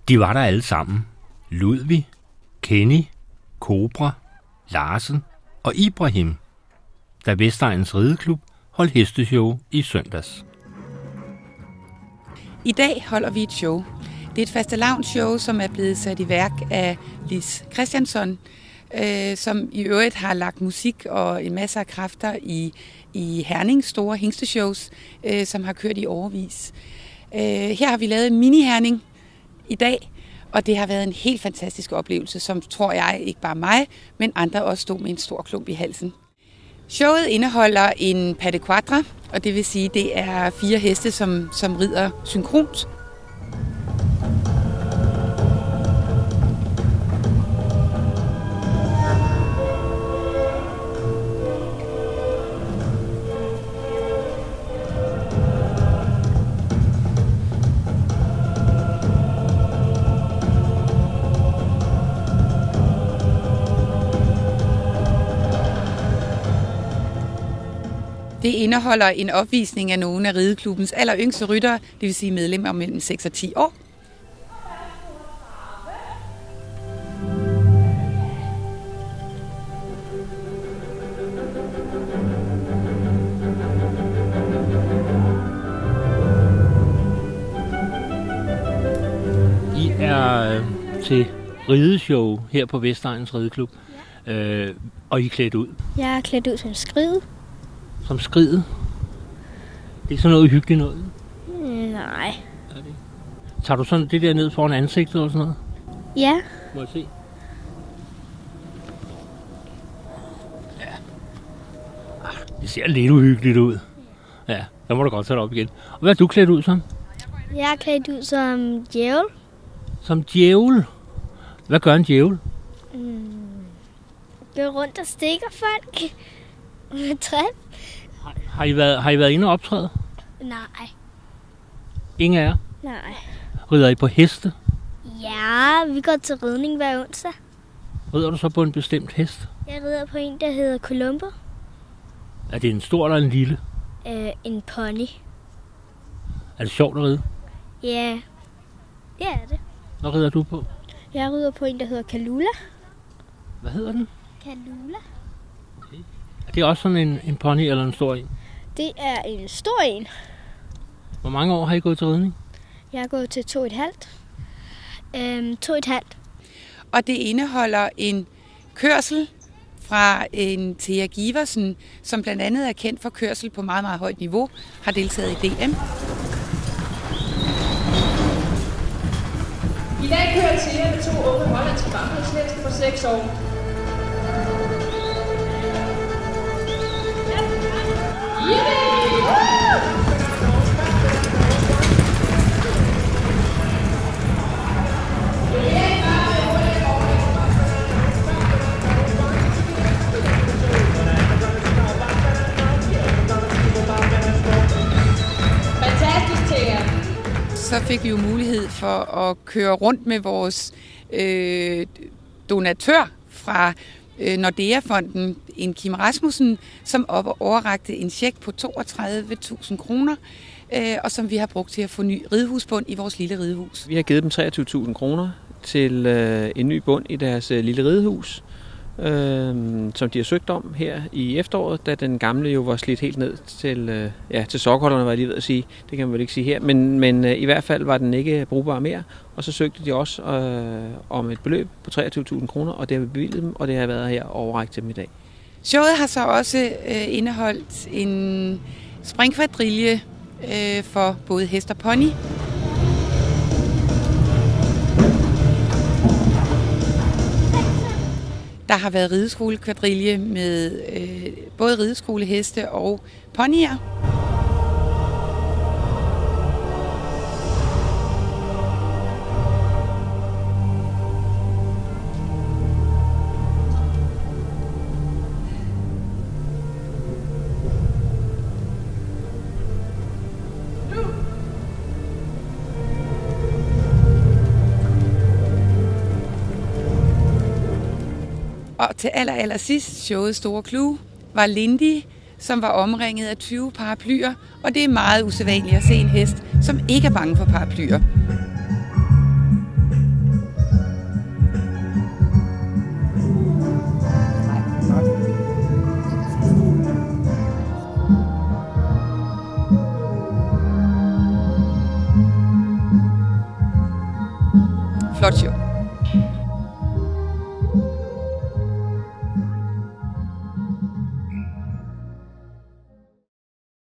De var der alle sammen. Ludvig, Kenny, Cobra, Larsen og Ibrahim, da Vestegnens Rideklub holdt hesteshow i søndags. I dag holder vi et show. Det er et fastelavnsshow, som er blevet sat i værk af Lis Christiansson, som i øvrigt har lagt musik og en masse af kræfter i Hernings store hingsteshows, som har kørt i årevis. Her har vi lavet en mini-Herning i dag, og det har været en helt fantastisk oplevelse, som tror jeg ikke bare mig, men andre også stod med en stor klump i halsen. Showet indeholder en pas de quatre, og det vil sige, det er 4 heste, som rider synkront. Det indeholder en opvisning af nogle af rideklubbens alleryngste ryttere, det vil sige medlemmer mellem 6 og 10 år. I er til rideshow her på Vestegnens Rideklub, og I er klædt ud. Jeg er klædt ud som skride. Som skride? Det er sådan noget hyggeligt noget? Nej. Er det? Tager du sådan det der ned foran ansigtet og sådan noget? Ja. Må jeg se? Ja. Det ser lidt uhyggeligt ud. Ja, så må du godt tage det op igen. Og hvad er du klædt ud som? Jeg er klædt ud som djævel. Som djævel? Hvad gør en djævel? Går rundt og stikker folk med træ. Har I været inde og optræde? Nej. Ingen af jer? Nej. Rider I på heste? Ja, vi går til ridning hver onsdag. Rider du så på en bestemt hest? Jeg rider på en, der hedder Columbo. Er det en stor eller en lille? En pony. Er det sjovt at ride? Ja, det er det. Hvad rider du på? Jeg rider på en, der hedder Kalula. Hvad hedder den? Kalula. Okay. Er det også sådan en pony eller en stor en? Det er en stor en. Hvor mange år har I gået til ridning? Jeg er gået til 2,5. 2,5. Og det indeholder en kørsel fra en Thea Giversen, som blandt andet er kendt for kørsel på meget, meget højt niveau, har deltaget i DM. I dag kører Thea med 2 unge hollandske barndomsheste på 6 år. Fantastisk, Thea. Så fik vi jo mulighed for at køre rundt med vores donatør fra Nordea-fonden, en Kim Rasmussen, som overrakte en check på 32.000 kroner, og som vi har brugt til at få ny ridehusbund i vores lille ridehus. Vi har givet dem 23.000 kroner til en ny bund i deres lille ridehus, som de har søgt om her i efteråret, da den gamle jo var slidt helt ned til sokkeholderne, var jeg lige ved at sige. Det kan man vel ikke sige her, men i hvert fald var den ikke brugbar mere, og så søgte de også om et beløb på 23.000 kroner, og det har vi bevilget dem, og det har været her overrækt til dem i dag. Showet har så også indeholdt en springkvadrille for både hest og pony. Der har været rideskolekvadrille med både rideskoleheste og ponyer. Og til allersidst showets store clou var Lindy, som var omringet af 20 paraplyer, og det er meget usædvanligt at se en hest, som ikke er bange for paraplyer. flot show.